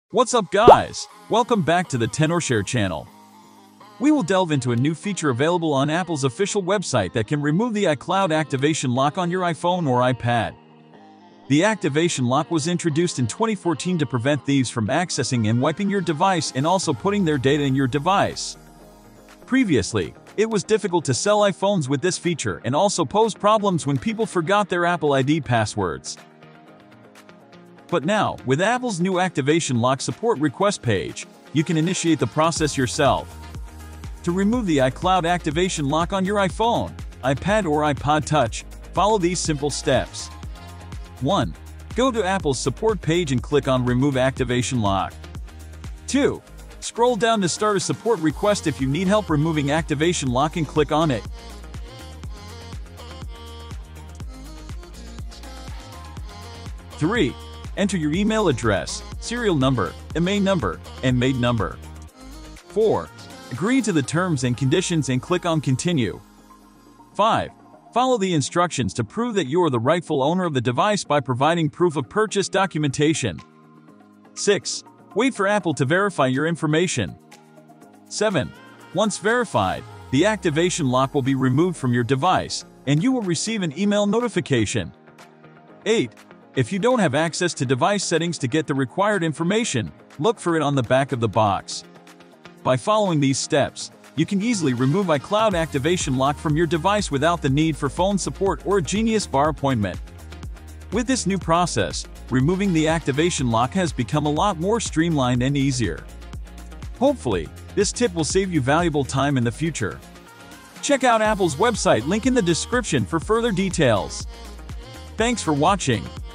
What's up guys? Welcome back to the Tenorshare channel. We will delve into a new feature available on Apple's official website that can remove the iCloud activation lock on your iPhone or iPad. The activation lock was introduced in 2014 to prevent thieves from accessing and wiping your device and also putting their data in your device. Previously, it was difficult to sell iPhones with this feature and also posed problems when people forgot their Apple ID passwords. But now, with Apple's new activation lock support request page, you can initiate the process yourself. To remove the iCloud activation lock on your iPhone, iPad or iPod Touch, follow these simple steps. 1. Go to Apple's support page and click on Remove Activation Lock. 2. Scroll down to start a support request if you need help removing activation lock and click on it. 3. Enter your email address, serial number, IMEI number, and MAID number. 4. Agree to the terms and conditions and click on Continue. 5. Follow the instructions to prove that you are the rightful owner of the device by providing proof of purchase documentation. 6. Wait for Apple to verify your information. 7. Once verified, the activation lock will be removed from your device, and you will receive an email notification. 8. If you don't have access to device settings to get the required information, look for it on the back of the box. By following these steps, you can easily remove iCloud activation lock from your device without the need for phone support or a Genius Bar appointment. With this new process, removing the activation lock has become a lot more streamlined and easier. Hopefully, this tip will save you valuable time in the future. Check out Apple's website, link in the description for further details. Thanks for watching.